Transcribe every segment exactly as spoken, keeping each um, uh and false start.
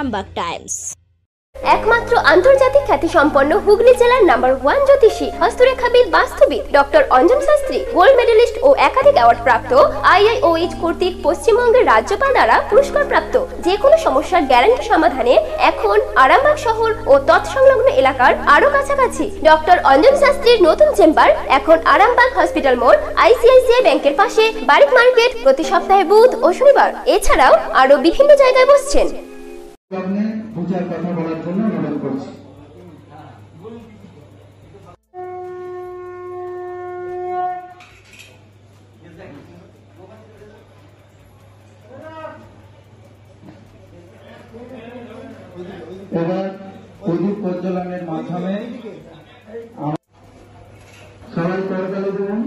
Arambagh Times. একমাত্র আন্তর্জাতিক খ্যাতিসম্পন্ন হুগলি জেলার নাম্বার ওয়ান জ্যোতিষী হস্তরেখাবিদ বাস্তবিক doctor Anjan Shastri gold medalist ও একাধিক অ্যাওয়ার্ড প্রাপ্ত আইআইওএইচ কর্তৃক পশ্চিমবঙ্গের রাজ্যপাল দ্বারা পুরস্কার প্রাপ্ত যে কোনো সমস্যার গ্যারান্টি সমাধানে এখন আরামবাগ শহর ও তৎসংলগ্ন এলাকার আরো কাছাকাছি ডক্টর অঞ্জন শাস্ত্রীর নতুন চেম্বার এখন আরামবাগ হসপিটাল মোড় আইসিআইসিআই ব্যাংকের পাশে বারিক মার্কেট প্রতি সপ্তাহে বুধ ও শনিবার। এছাড়াও আরো বিভিন্ন জায়গায় বসছেন। পূজার কথা বলার জন্য অনুরোধ করছি। এবার প্রদীপ প্রজ্বলনের মাধ্যমে সবাই করতালি দেবেন।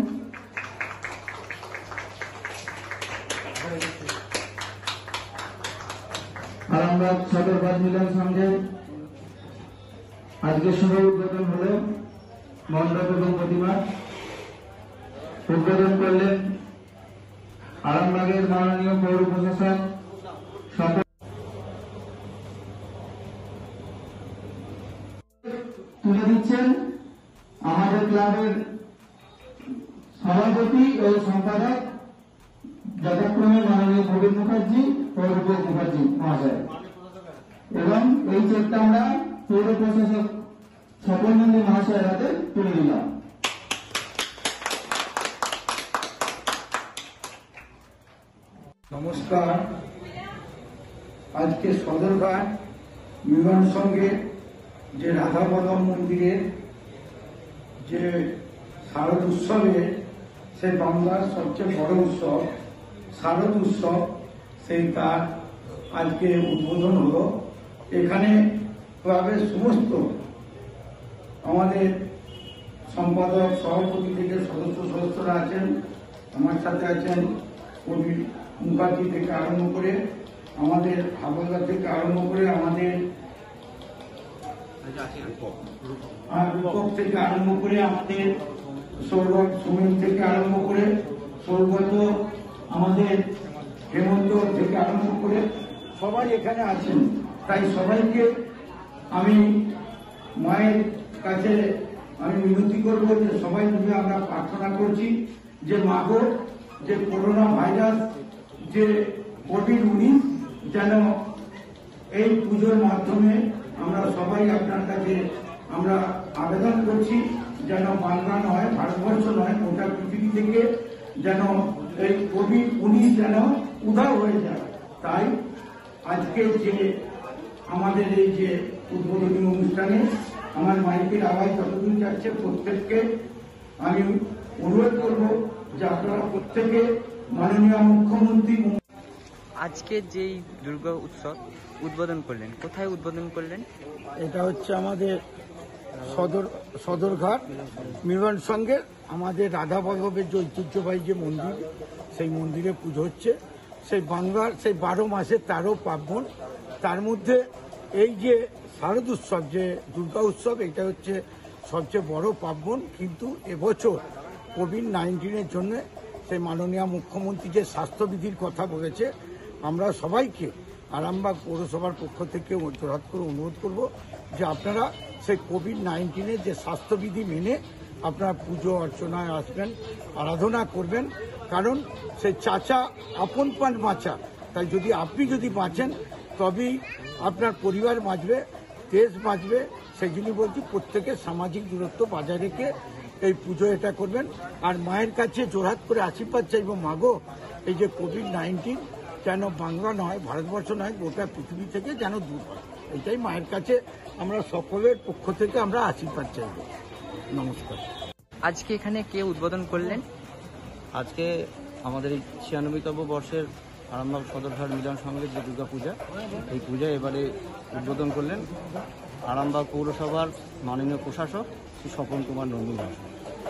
আরামবাগ সদরঘাট মিলন সংঘের আজকে শুভ উদ্বোধন হল মণ্ডপ এবং প্রতিমা। উদ্বোধন করলেন আরামবাগের মাননীয় পৌর প্রশাসক তুলে দিচ্ছেন আমাদের ক্লাবের সভাপতি ও সম্পাদক যথাক্রমে মাননীয় প্রবীণ মুখার্জি ও রূপক মুখার্জি মহাশয়, এবং এই চেকটা আমরা পৌর প্রশাসক স্বপন নন্দী মহাশয়ের হাতে তুলে দিলাম। নমস্কার। আজকে সদরঘাট মিলন সংঘে যে রাধাবল্লভ মন্দিরের যে শারদ উৎসবে, সে বাংলার সবচেয়ে বড় উৎসব শারদ উৎসব, সেই তার আজকে উদ্বোধন হলো। এখানে ক্লাবের সমস্ত আমাদের সম্পাদক সভাপতি থেকে সদস্য সদস্যরা আছেন, আমার সাথে আছেন কবি মুখার্জি থেকে আরম্ভ করে আমাদের হাবলদার থেকে আরম্ভ করে আমাদের রূপক থেকে আরম্ভ করে আমাদের সৌরভ সুমিত থেকে আরম্ভ করে সৌগত আমাদের হেমন্ত থেকে আরম্ভ করে সবাই এখানে আছেন। তাই সবাইকে আমি মায়ের কাছে আমি মিনতি করব যে সবাই মিলে আমরা প্রার্থনা করছি যে মাগো, যে করোনা ভাইরাস, যে কোভিড উনিশ যেন এই পুজোর মাধ্যমে আমরা সবাই আপনার কাছে আমরা আবেদন করছি যেন বাংলা নয়, ভারতবর্ষ নয়, গোটা পৃথিবী থেকে যেন এই কোভিড উনিশ যেন উধাও হয়ে যায়। তাই আজকে যে আমাদের এই যে উদ্বোধনী অনুষ্ঠানে আমার মাইকের আওয়াজ যতদূর যাচ্ছে প্রত্যেককে আমি অনুরোধ করব যে আপনারা প্রত্যেকে মাননীয় মুখ্যমন্ত্রী আজকে যেই দুর্গা উৎসব উদ্বোধন করলেন, কোথায় উদ্বোধন করলেন? এটা হচ্ছে আমাদের সদর সদরঘাট মিলন সংঘে আমাদের রাধা বল্লভের যে ঐতিহ্যবাহী যে মন্দির, সেই মন্দিরে পুজো হচ্ছে। সেই বাংলার সেই বারো মাসের তেরো পার্বণ, তার মধ্যে এই যে শারদ উৎসব যে দুর্গা উৎসব, এটা হচ্ছে সবচেয়ে বড় পার্বণ। কিন্তু এবছর কোভিড নাইন্টিনের জন্য সেই মাননীয় মুখ্যমন্ত্রী যে স্বাস্থ্যবিধির কথা বলেছে, আমরা সবাইকে আরামবাগ পৌরসভার পক্ষ থেকে জোরহাত করে অনুরোধ করব যে আপনারা সেই কোভিড নাইন্টিনের যে স্বাস্থ্যবিধি মেনে আপনারা পুজো অর্চনায় আসবেন, আরাধনা করবেন। কারণ সেই চাচা আপন পান বাঁচা, তাই যদি আপনি যদি বাঁচেন তবেই আপনার পরিবার বাঁচবে, দেশ বাঁচবে। সেই জন্য বলছি প্রত্যেকে সামাজিক দূরত্ব বজায় রেখে এই পুজো এটা করবেন। আর মায়ের কাছে জোরহাত করে আশীর্বাদ চাইব, মাগো এই যে কোভিড নাইন্টিন যেন বাংলা নয়, ভারতবর্ষ নয়, গোটা পৃথিবী থেকে যেন দূর হয়, এটাই মায়ের কাছে আমরা সকলের পক্ষ থেকে আমরা আশীর্বাদ চাইব। নমস্কার। আজকে এখানে কে উদ্বোধন করলেন? আজকে আমাদের এই ছিয়ানব্বইতম বর্ষের আরামবাগ সদরঘাট মিলন সংঘের যে দুর্গা পূজা, এই পূজা এবারে উদ্বোধন করলেন আরামবাগ পৌরসভার মাননীয় প্রশাসক শ্রী স্বপন কুমার নন্দী মহাশয়।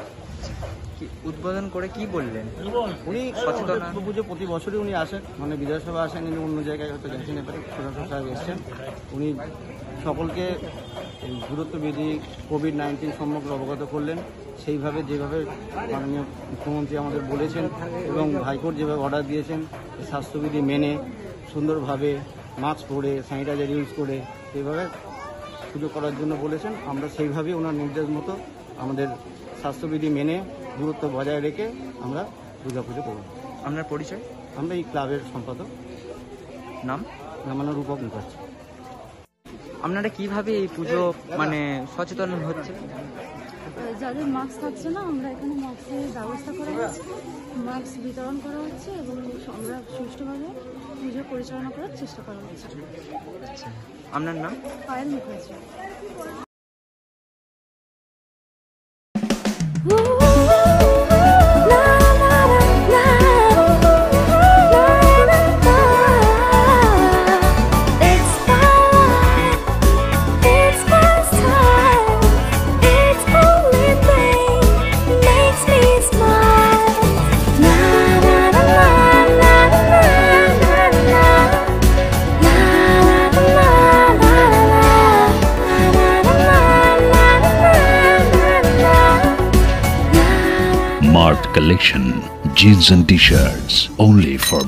উদ্বোধন করে কি বললেন? উনি সচেতন পুজো প্রতি বছরই উনি আসেন, মানে বিধানসভা আসেন, কিন্তু অন্য জায়গায় হয়তো গেছেন, এবারে প্রশাসক সাহেব এসছেন। উনি সকলকে এই দূরত্ববিধি কোভিড নাইন্টিন সম্পর্কে অবগত করলেন। সেইভাবে যেভাবে মাননীয় মুখ্যমন্ত্রী আমাদের বলেছেন এবং হাইকোর্ট যেভাবে অর্ডার দিয়েছেন, স্বাস্থ্যবিধি মেনে সুন্দরভাবে মাস্ক পরে স্যানিটাইজার ইউজ করে এইভাবে পুজো করার জন্য বলেছেন। আমরা সেইভাবেই ওনার নির্দেশ মতো আমাদের স্বাস্থ্যবিধি মেনে দূরত্ব বজায় রেখে আমরা দুর্গা পুজো করব। আপনার পরিচয়? আমরা এই ক্লাবের সম্পাদক। নাম? নাম রূপক মুখার্জি। আপনারা কিভাবে এই পুজো মানে সচেতন হচ্ছে? যাদের মাস্ক থাকছে না, আমরা এখানে মাস্কের ব্যবস্থা করা হচ্ছে, মাস্ক বিতরণ করা হচ্ছে এবং আমরা সুষ্ঠুভাবে পুজো পরিচালনা করার চেষ্টা করা হচ্ছে। আপনার নাম? Payel Mukherjee. Mart Collection, jeans and t-shirts only for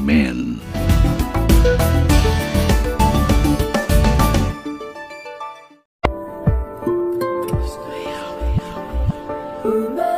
men.